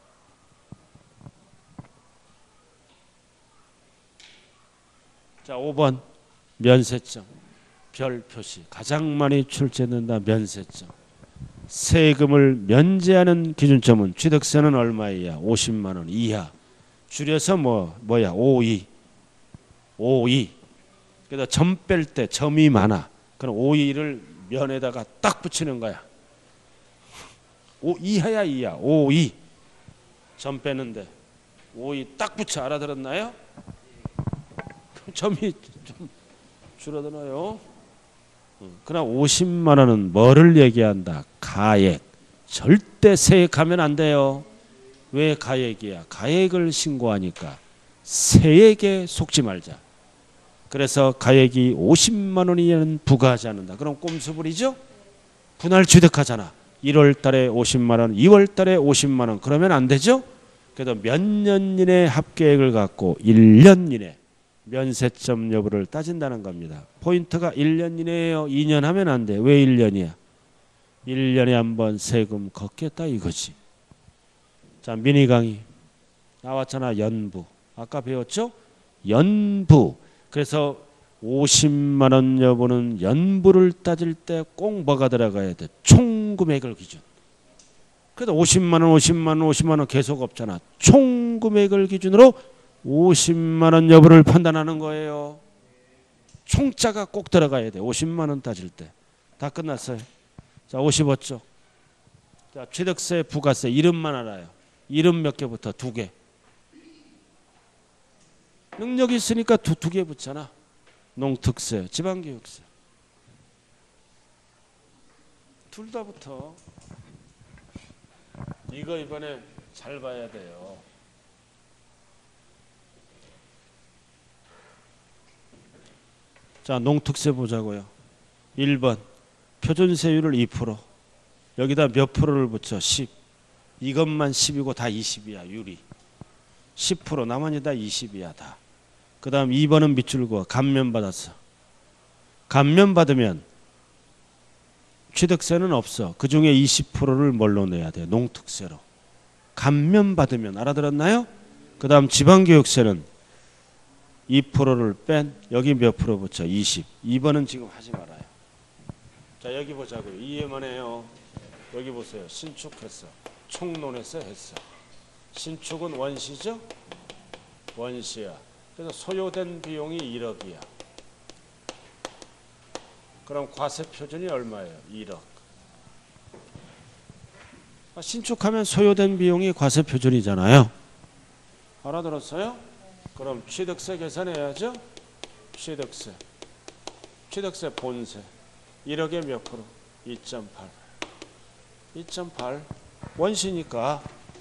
자, 5번. 면세점. 별 표시. 가장 많이 출제된다. 면세점. 세금을 면제하는 기준점은 취득세는 얼마이야? 50만 원 이하. 줄여서 뭐야? 52. 그래서 점 뺄 때 점이 많아. 그럼 52를 면에다가 딱 붙이는 거야. 이하야 이하. 52. 점 빼는데 52 딱 붙여. 알아들었나요? 점이 좀 줄어드나요? 그러나 50만 원은 뭐를 얘기한다? 가액. 절대 세액하면 안 돼요. 왜 가액이야? 가액을 신고하니까 세액에 속지 말자. 그래서 가액이 50만 원 이하는 부과하지 않는다. 그럼 꼼수 부리죠? 분할 취득하잖아. 1월 달에 50만 원, 2월 달에 50만 원. 그러면 안 되죠? 그래도 몇 년 이내 합계액을 갖고 1년 이내 면세점 여부를 따진다는 겁니다. 포인트가 1년 이내예요. 2년 하면 안 돼. 왜 1년이야? 1년에 한 번 세금 걷겠다 이거지. 자, 미니 강의 나왔잖아. 연부. 아까 배웠죠? 연부. 그래서 50만 원 여부는 연부를 따질 때 꼭 뭐가 들어가야 돼? 총 금액을 기준. 그래도 50만 원, 50만 원, 50만 원 계속 없잖아. 총 금액을 기준으로 50만 원 여부를 판단하는 거예요. 총자가 꼭 들어가야 돼. 50만 원 따질 때. 다 끝났어요. 자, 55쪽. 자, 취득세, 부가세 이름만 알아요. 이름 몇 개부터? 2개. 능력이 있으니까 두 개 붙잖아. 농특세, 지방교육세. 둘 다 붙어. 이거 이번에 잘 봐야 돼요. 자, 농특세 보자고요. 1번 표준세율을 2%. 여기다 몇 프로를 붙여? 10. 이것만 10이고 다 20이야. 유리. 10% 나머지 다 20이야. 다. 그 다음 2번은 밑줄 그어. 감면받았어. 감면받으면 취득세는 없어. 그 중에 20%를 뭘로 내야 돼? 농특세로. 감면받으면. 알아들었나요? 그 다음 지방교육세는 2%를 뺀 여기 몇 프로 붙여? 20. 2번은 지금 하지 말아요. 자, 여기 보자고요. 이해만 해요. 여기 보세요. 신축했어. 총론했어. 했어. 신축은 원시죠? 원시야. 그래서 소요된 비용이 1억이야. 그럼 과세 표준이 얼마예요? 1억. 신축하면 소요된 비용이 과세 표준이잖아요. 알아들었어요? 그럼 취득세 계산해야죠? 취득세. 취득세 본세. 1억에 몇 프로? 2.8. 2.8. 원시니까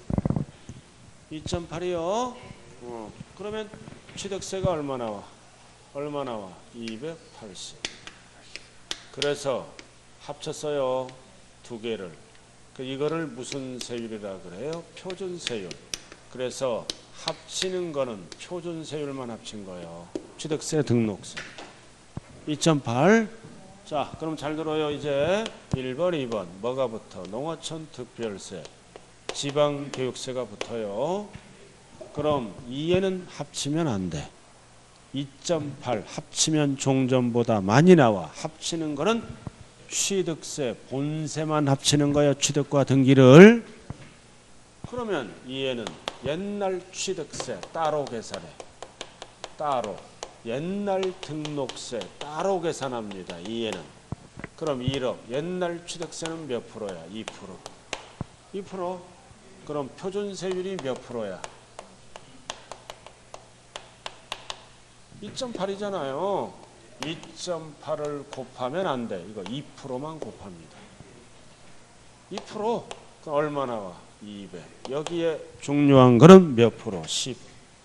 2.8이요. 그러면 취득세가 얼마 나와? 얼마 나와? 280. 그래서 합쳤어요. 두 개를. 이거를 무슨 세율이라 그래요? 표준세율. 그래서 합치는 거는 표준세율만 합친 거예요. 취득세, 등록세. 2.8. 자, 그럼 잘 들어요. 이제 1번, 2번. 뭐가 붙어? 농어촌 특별세, 지방교육세가 붙어요. 그럼 2에는 합치면 안 돼. 2.8 합치면 종전보다 많이 나와. 합치는 거는 취득세, 본세만 합치는 거예요. 취득과 등기를. 그러면 2에는 옛날 취득세 따로 계산해. 따로. 옛날 등록세 따로 계산합니다. 2에는. 그럼 1억. 옛날 취득세는 몇 프로야? 2%. 2%. 그럼 표준세율이 몇 프로야? 2.8이잖아요. 2.8을 곱하면 안 돼. 이거 2%만 곱합니다. 2%. 그럼 얼마 나와? 200. 여기에 중요한 거는 몇 프로? 10.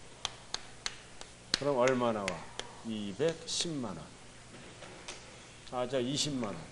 그럼 얼마 나와? 210만 원. 아, 자 20만 원.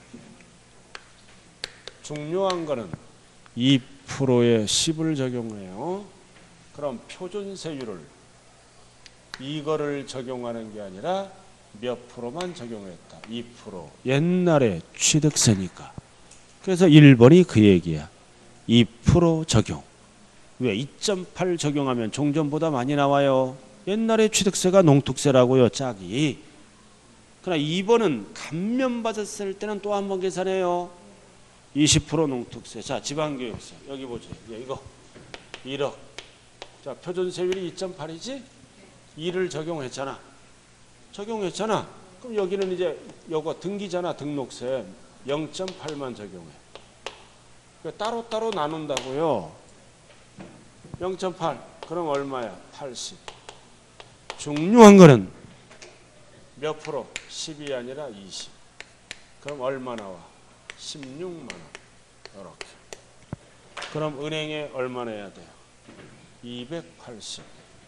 중요한 거는 2%에 10을 적용해요. 그럼 표준세율을 이거를 적용하는 게 아니라 몇 프로만 적용했다. 2%. 옛날에 취득세니까. 그래서 1번이 그 얘기야. 2% 적용. 왜? 2.8 적용하면 종전보다 많이 나와요. 옛날에 취득세가 농특세라고요. 짝이. 그러나 2번은 감면받았을 때는 또 한 번 계산해요. 20% 농특세. 자, 지방교육세. 여기 보죠. 이거 1억. 자, 표준세율이 2.8이지? 2를 적용했잖아. 적용했잖아. 그럼 여기는 이제 요거 등기잖아. 등록세 0.8만 적용해. 따로따로 나눈다고요. 0.8. 그럼 얼마야? 80. 중요한 거는 몇 프로? 10이 아니라 20. 그럼 얼마 나와? 16만 원. 이렇게. 그럼 은행에 얼마 내야 돼요? 280.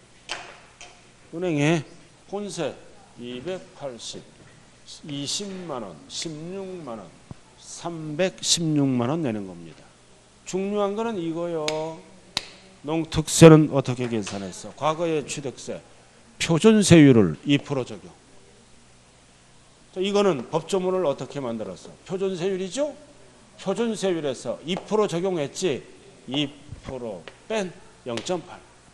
은행에 본세 280, 20만 원, 16만 원, 316만 원 내는 겁니다. 중요한 거는 이거요. 농특세는 어떻게 계산했어? 과거의 취득세 표준세율을 2% 적용. 이거는 법조문을 어떻게 만들었어? 표준세율이죠? 표준세율에서 2% 적용했지. 2% 뺀 0.8.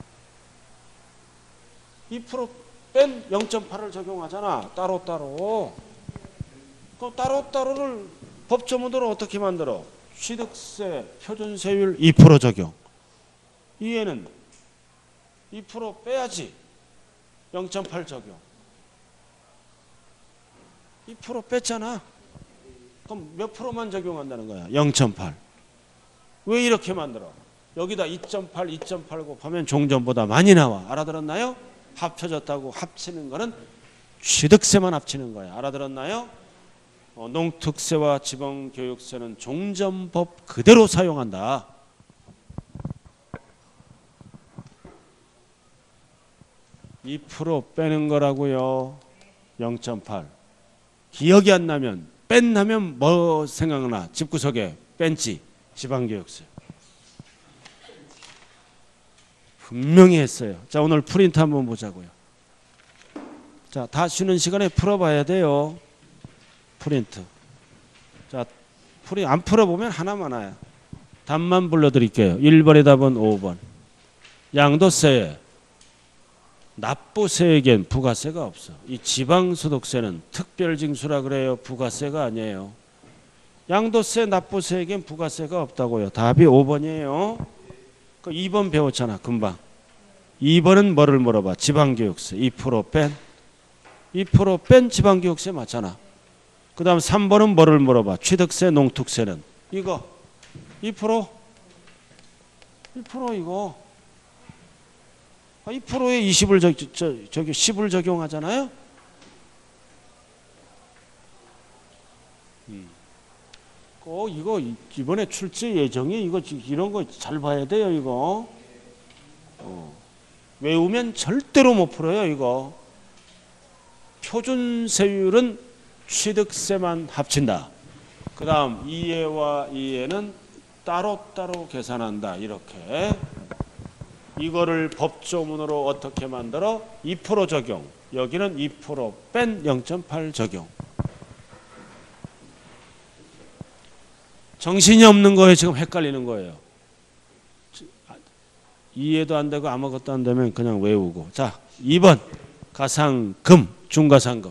2% 뺀 0.8을 적용하잖아. 따로따로. 그럼 따로따로를 법조문으로 어떻게 만들어? 취득세 표준세율 2% 적용. 이해는 2% 빼야지. 0.8 적용. 2% 뺐잖아. 그럼 몇 프로만 적용한다는 거야? 0.8. 왜 이렇게 만들어? 여기다 2.8, 2.8 곱하면 종전보다 많이 나와. 알아들었나요? 합쳐졌다고 합치는 거는 취득세만 합치는 거야. 알아들었나요? 농특세와 지방교육세는 종전법 그대로 사용한다. (2% 빼는 거라고요. 0.8. 기억이 안 나면 뺀하면 뭐 생각나? 집구석에 뺀지. 지방교육세. 분명히 했어요. 자, 오늘 프린트 한번 보자고요. 자, 다 쉬는 시간에 풀어봐야 돼요. 프린트. 자, 안 풀어보면 하나만 와요. 답만 불러드릴게요. 1번의 답은 5번. 양도세에 납부세에겐 부가세가 없어. 이 지방소득세는 특별징수라 그래요. 부가세가 아니에요. 양도세, 납부세에겐 부가세가 없다고요. 답이 5번이에요. 그 2번 배웠잖아. 금방. 2번은 뭐를 물어봐? 지방교육세. 2% 뺀. 2% 뺀 지방교육세 맞잖아. 그 다음 3번은 뭐를 물어봐? 취득세, 농특세는. 이거 2%? 2% 이거. 2%에 20을 저기 10을 적용하잖아요. 이거 이번에 출제 예정이 이거 이런 거 잘 봐야 돼요. 이거 외우면 절대로 못 풀어요. 이거 표준세율은 취득세만 합친다. 그 다음 이해와 이해는 따로따로 계산한다. 이렇게 이거를 법조문으로 어떻게 만들어? 2% 적용. 여기는 2% 뺀 0.8 적용. 정신이 없는 거예요. 지금 헷갈리는 거예요. 이해도 안 되고 아무것도 안 되면 그냥 외우고. 자, 2번 가상금, 중가상금.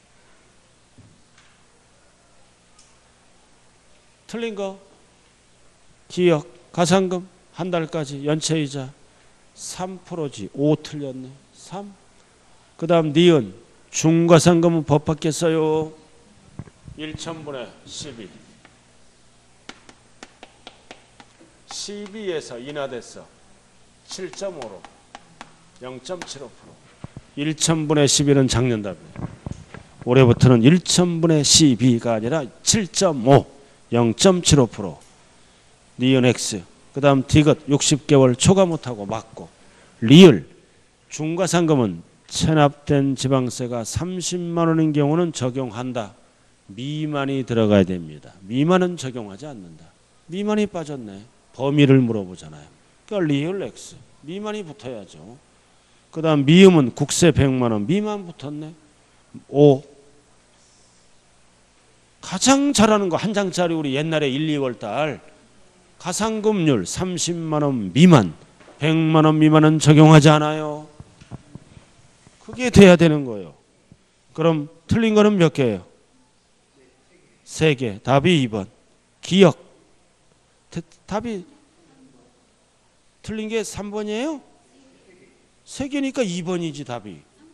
틀린 거 기억. 가상금 한 달까지 연체이자 3%지. 5 틀렸네. 3. 그 다음 니은 중과상금은 법 바뀌었어요. 1,000분의 12. 12에서 인하됐어. 7.5로 0.75%. 1,000분의 11은 작년 답이에요. 올해부터는 1,000분의 12가 아니라 7.5, 0.75%. 니은 X. 그 다음 디귿 60개월 초과 못하고 맞고. 리을 중과상금은 체납된 지방세가 30만 원인 경우는 적용한다. 미만이 들어가야 됩니다. 미만은 적용하지 않는다. 미만이 빠졌네. 범위를 물어보잖아요. 그러니까 리을 X. 미만이 붙어야죠. 그 다음 미음은 국세 100만 원. 미만 붙었네. 5. 가장 잘하는 거 한 장짜리 우리 옛날에 1, 2월 달 가상금률 30만 원 미만 100만 원 미만은 적용하지 않아요. 그게 돼야 되는 거예요. 그럼 틀린 거는 몇 개예요? 3개. 답이 2번. 기억. 답이 틀린 게 3번이에요? 3개니까 2번이지 답이.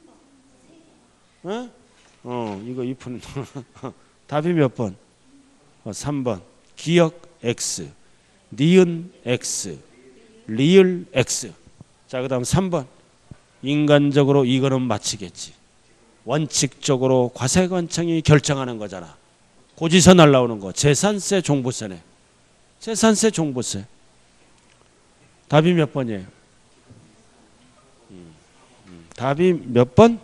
어? 이거 2푼. 답이 몇 번? 3번. 기억 X. 니은 X. 리을 X. 자, 그 다음 3번. 인간적으로 이거는 맞히겠지. 원칙적으로 과세관청이 결정하는 거잖아. 고지서 날라오는 거. 재산세, 종부세네. 재산세, 종부세. 답이 몇 번이에요? 답이 몇 번?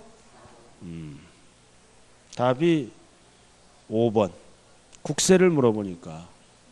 답이 5번. 국세를 물어보니까.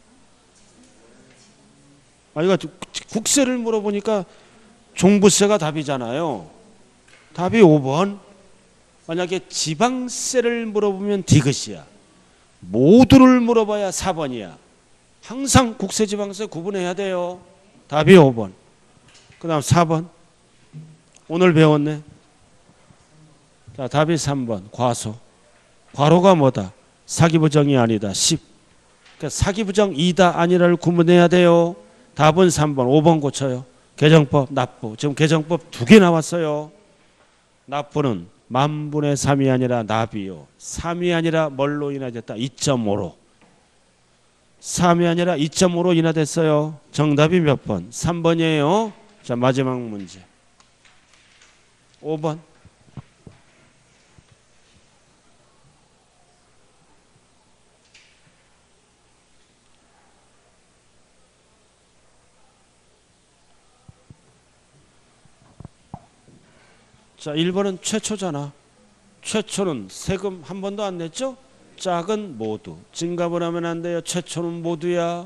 이거 국세를 물어보니까 종부세가 답이잖아요. 답이 5번. 만약에 지방세를 물어보면 디귿이야. 모두를 물어봐야 4번이야. 항상 국세 지방세 구분해야 돼요. 답이 5번. 그 다음 4번. 오늘 배웠네. 자, 답이 3번. 과소. 과로가 뭐다? 사기부정이 아니다. 10. 그러니까 사기부정이다 아니라를 구분해야 돼요. 답은 3번. 5번 고쳐요. 개정법 납부. 지금 개정법 2개 나왔어요. 납부는 만분의 3이 아니라 납이요. 3이 아니라 뭘로 인하됐다? 2.5로. 3이 아니라 2.5로 인하됐어요. 정답이 몇 번? 3번이에요. 자, 마지막 문제. 5번. 자, 1번은 최초잖아. 최초는 세금 한 번도 안 냈죠? 짝은 모두. 증갑을 하면 안 돼요. 최초는 모두야.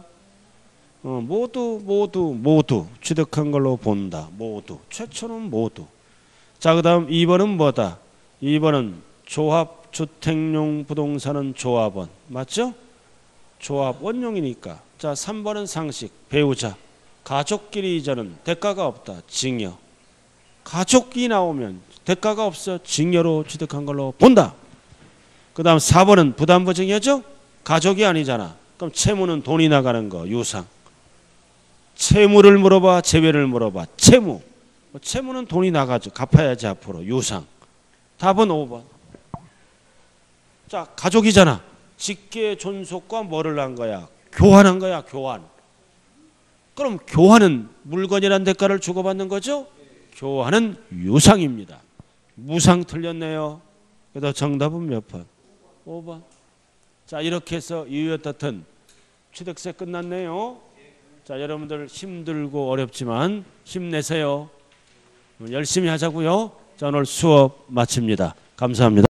모두 취득한 걸로 본다. 모두. 최초는 모두. 자, 그 다음 2번은 뭐다? 2번은 조합주택용 부동산은 조합원. 맞죠? 조합 원용이니까. 자, 3번은 상식. 배우자. 가족끼리 이자는 대가가 없다. 징여. 가족이 나오면 대가가 없어. 징여로 취득한 걸로 본다. 그 다음 4번은 부담보증이었죠? 가족이 아니잖아. 그럼 채무는 돈이 나가는 거. 유상. 채무를 물어봐. 재회를 물어봐. 채무. 채무는 돈이 나가죠. 갚아야지 앞으로. 유상. 답은 5번. 자, 가족이잖아. 직계 존속과 뭐를 한 거야? 교환한 거야. 교환. 그럼 교환은 물건이란 대가를 주고받는 거죠? 교환은 유상입니다. 무상 틀렸네요. 그래서 정답은 몇 번? 5번. 자, 이렇게 해서 이유였던 취득세 끝났네요. 자, 여러분들 힘들고 어렵지만 힘내세요. 열심히 하자고요. 자, 오늘 수업 마칩니다. 감사합니다.